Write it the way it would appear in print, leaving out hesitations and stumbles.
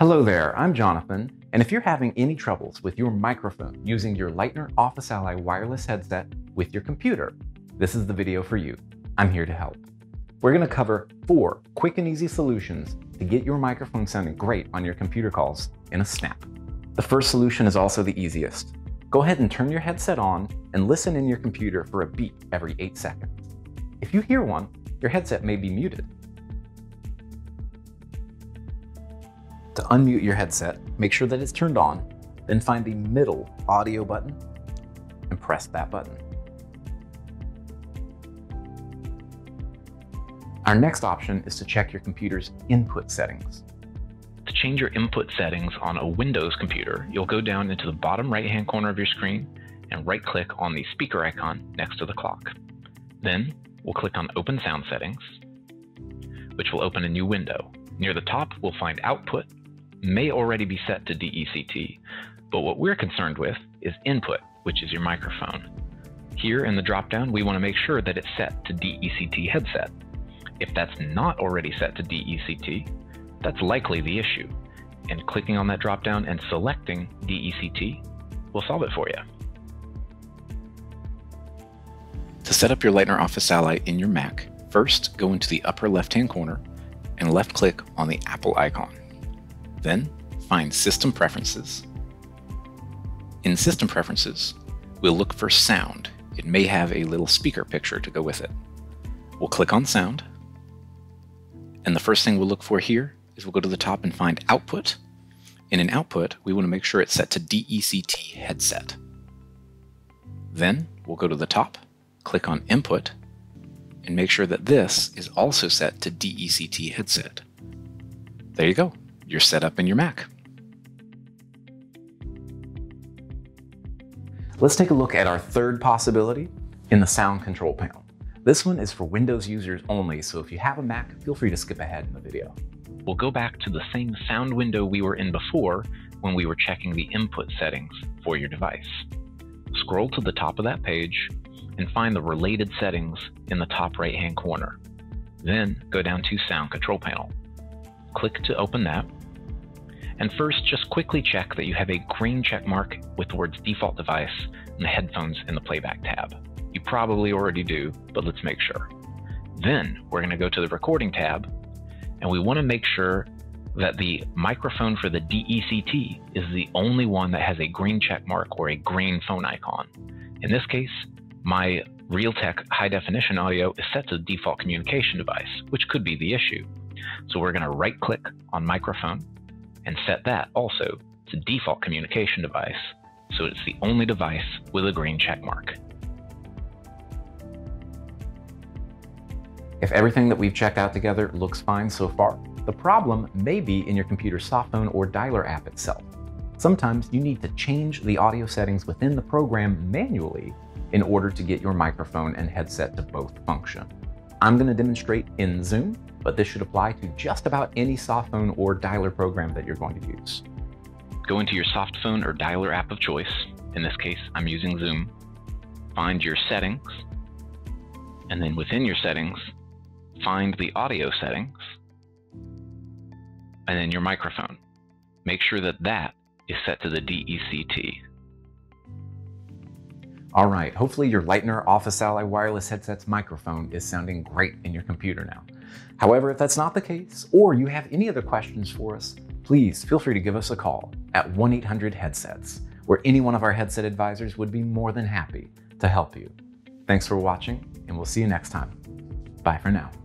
Hello there, I'm Jonathan, and if you're having any troubles with your microphone using your Leitner Office Ally wireless headset with your computer, this is the video for you. I'm here to help. We're going to cover 4 quick and easy solutions to get your microphone sounding great on your computer calls in a snap. The first solution is also the easiest. Go ahead and turn your headset on and listen in your computer for a beep every 8 seconds. If you hear one, your headset may be muted. To unmute your headset, make sure that it's turned on, then find the middle audio button and press that button. Our next option is to check your computer's input settings. To change your input settings on a Windows computer, you'll go down into the bottom right-hand corner of your screen and right-click on the speaker icon next to the clock. Then we'll click on Open Sound Settings, which will open a new window. Near the top, we'll find Output. May already be set to DECT, but what we're concerned with is Input, which is your microphone. Here in the dropdown, we want to make sure that it's set to DECT headset. If that's not already set to DECT, that's likely the issue, and clicking on that dropdown and selecting DECT will solve it for you. To set up your Leitner Office Ally in your Mac, first go into the upper left-hand corner and left-click on the Apple icon. Then find System Preferences. In System Preferences, we'll look for Sound. It may have a little speaker picture to go with it. We'll click on Sound, and the first thing we'll look for here is we'll go to the top and find Output. And in Output, we want to make sure it's set to DECT headset. Then we'll go to the top, click on Input, and make sure that this is also set to DECT headset. There you go. You're set up in your Mac. Let's take a look at our third possibility in the sound control panel. This one is for Windows users only, so if you have a Mac, feel free to skip ahead in the video. We'll go back to the same sound window we were in before when we were checking the input settings for your device. Scroll to the top of that page and find the related settings in the top right-hand corner. Then go down to Sound Control Panel. Click to open that. And first, just quickly check that you have a green check mark with the words Default Device and the headphones in the Playback tab. You probably already do, but let's make sure. Then we're going to go to the Recording tab, and we want to make sure that the microphone for the DECT is the only one that has a green check mark or a green phone icon. In this case, my Realtek high definition audio is set to the default communication device, which could be the issue. So we're going to right-click on Microphone and set that also to default communication device, so it's the only device with a green check mark. If everything that we've checked out together looks fine so far, the problem may be in your computer's Softphone or dialer app itself. Sometimes you need to change the audio settings within the program manually in order to get your microphone and headset to both function. I'm going to demonstrate in Zoom, but this should apply to just about any Softphone or dialer program that you're going to use. Go into your Softphone or dialer app of choice. In this case, I'm using Zoom. Find your settings, and then within your settings, find the audio settings, and then your microphone. Make sure that that is set to the DECT. All right, hopefully your Leitner Office Ally wireless headset's microphone is sounding great in your computer now. However, if that's not the case, or you have any other questions for us, please feel free to give us a call at 1-800-HEADSETS, where any one of our headset advisors would be more than happy to help you. Thanks for watching, and we'll see you next time. Bye for now.